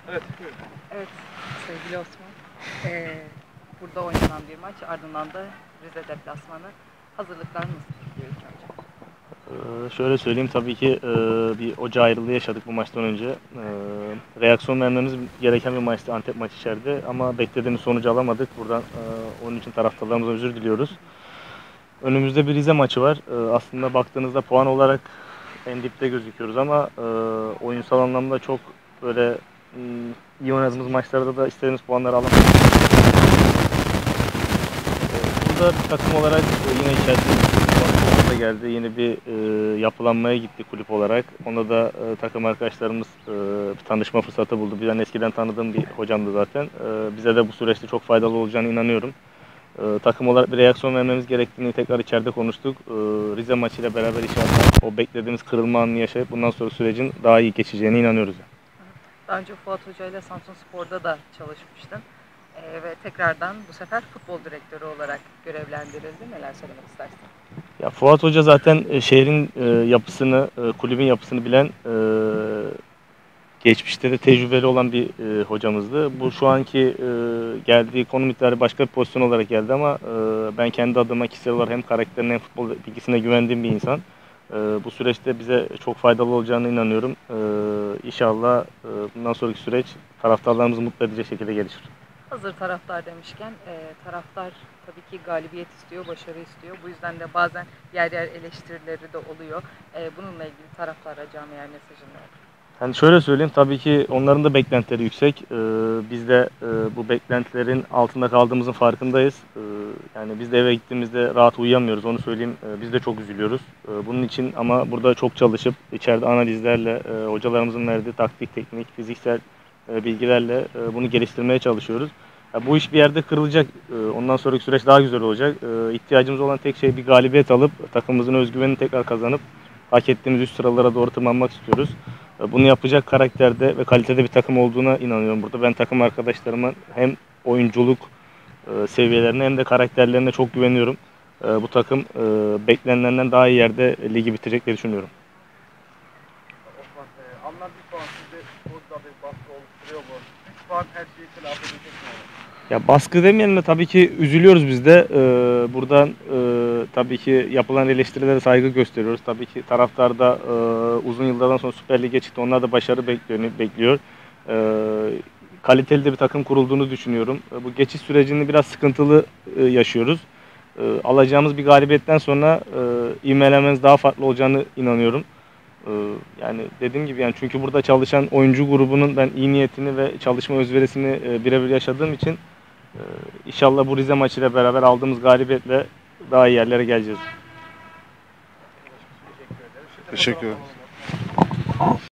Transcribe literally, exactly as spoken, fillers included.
Evet, buyurun. Evet sevgili Osman. Ee, burada oynanan bir maç, ardından da Rize deplasmanı. Hazırlıklar nasıl gidiyor ilk önce? Ee, şöyle söyleyeyim, tabii ki e, bir hoca ayrılığı yaşadık bu maçtan önce. Ee, reaksiyon vermemiz gereken bir maçtı, Antep maçı içeride, ama beklediğimiz sonucu alamadık. Buradan e, onun için taraftarlarımıza özür diliyoruz. Önümüzde bir Rize maçı var. Ee, aslında baktığınızda puan olarak en dipte gözüküyoruz ama e, oyunsal anlamda çok böyle m, iyi oynadığımız maçlarda da istediğimiz puanları alamadık. Burada takım olarak e, yine içerisinde da geldi. Yeni bir e, yapılanmaya gitti kulüp olarak. Onda da e, takım arkadaşlarımız e, bir tanışma fırsatı buldu. Ben eskiden tanıdığım bir hocamdı zaten. E, bize de bu süreçte çok faydalı olacağını inanıyorum. E, takım olarak bir reaksiyon vermemiz gerektiğini tekrar içeride konuştuk. E, Rize maçıyla beraber inşallah o beklediğimiz kırılma anını yaşayıp bundan sonra sürecin daha iyi geçeceğine inanıyoruz. Daha önce Fuat Hoca ile Samsunspor'da da çalışmıştın. Ee, ve tekrardan bu sefer futbol direktörü olarak görevlendirildi. Neler söylemek istersin? Ya Fuat Hoca zaten e, şehrin e, yapısını, e, kulübün yapısını bilen, e, geçmişte de tecrübeli olan bir e, hocamızdı. Bu şu anki e, geldiği konum itibariyle başka bir pozisyon olarak geldi ama e, ben kendi adıma kişisel olarak hem karakterine hem futbol bilgisine güvendiğim bir insan. E, bu süreçte bize çok faydalı olacağına inanıyorum. E, İnşallah e, bundan sonraki süreç taraftarlarımızı mutlu edecek şekilde gelişir. Hazır taraftar demişken, e, taraftar tabii ki galibiyet istiyor, başarı istiyor. Bu yüzden de bazen yer yer eleştirileri de oluyor. E, bununla ilgili taraftara, camiaya mesajın ne olur? Yani şöyle söyleyeyim, tabii ki onların da beklentileri yüksek. Ee, biz de e, bu beklentilerin altında kaldığımızın farkındayız. Ee, yani biz de eve gittiğimizde rahat uyuyamıyoruz, onu söyleyeyim. Ee, biz de çok üzülüyoruz. Ee, bunun için ama burada çok çalışıp içeride analizlerle, e, hocalarımızın verdiği taktik, teknik, fiziksel e, bilgilerle e, bunu geliştirmeye çalışıyoruz. Ya bu iş bir yerde kırılacak. Ee, ondan sonraki süreç daha güzel olacak. Ee, ihtiyacımız olan tek şey bir galibiyet alıp takımımızın özgüvenini tekrar kazanıp hak ettiğimiz üst sıralara doğru tırmanmak istiyoruz. Bunu yapacak karakterde ve kalitede bir takım olduğuna inanıyorum burada. Ben takım arkadaşlarıma hem oyunculuk e, seviyelerine hem de karakterlerine çok güveniyorum. E, Bu takım e, beklenilenden daha iyi yerde ligi bitirecek diye düşünüyorum. Osman, e, alınan bir puan sizde sporcuda bir baskı oluşturuyor mu? üç puan her şeyi telafi edecek mi? Ya baskı demeyelim de tabii ki üzülüyoruz biz de. Ee, buradan e, tabii ki yapılan eleştirilere saygı gösteriyoruz. Tabii ki taraftar da e, uzun yıllardan sonra Süper Lig'e çıktı. Onlar da başarı bekliyor. bekliyor. Ee, Kaliteli de bir takım kurulduğunu düşünüyorum. E, bu geçiş sürecini biraz sıkıntılı e, yaşıyoruz. E, alacağımız bir galibiyetten sonra e, ivmelememiz daha farklı olacağını inanıyorum. E, Yani dediğim gibi, yani çünkü burada çalışan oyuncu grubunun ben iyi niyetini ve çalışma özverisini e, birebir yaşadığım için ee, İnşallah bu Rize maçıyla beraber aldığımız galibiyetle daha iyi yerlere geleceğiz. Teşekkür ederiz. Sizden o zaman Teşekkür ederim. alalım Osman.